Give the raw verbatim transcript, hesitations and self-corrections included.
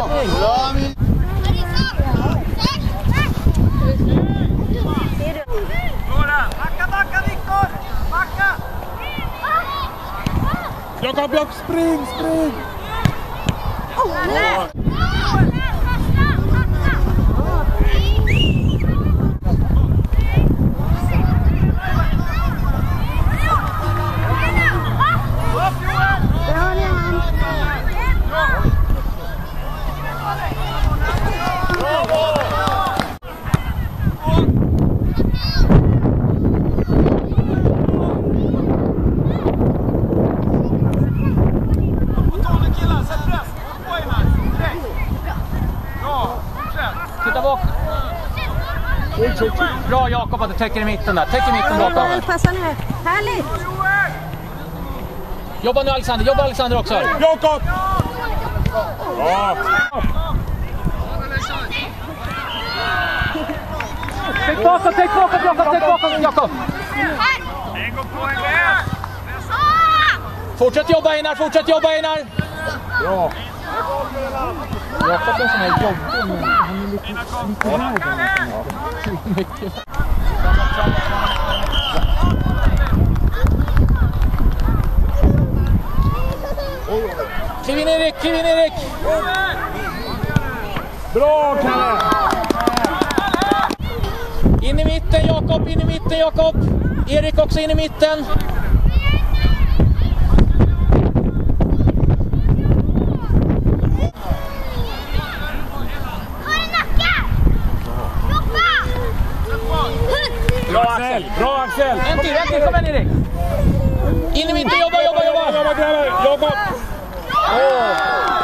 Backa, backa Viktor! Backa! Jakob, Jakob, spring, spring! Oh, Bra Jakob att du täcker i mitten där. Täcker i mitten bakom. Passa nu. Härligt. Jobba nu Alexander. Jobba Alexander också. Jakob! Bra! Täck bakåt, täck bakåt, Jakob, täck bakåt, Jakob. Fortsätt jobba Einar, fortsätt jobba Einar. Bra! Jakob är en sån här jobbig, men han är lite, lite nära. Mycket. Kliv in Erik, kliv in Erik! Bra Kalle! In i mitten Jakob, in i mitten Jakob! Erik också in i mitten! Bra Axel! Bra Axel! En till, en till, kom igen Erik! In i mitten, jobba, jobba, jobba! Jobba, jobba! Jobba!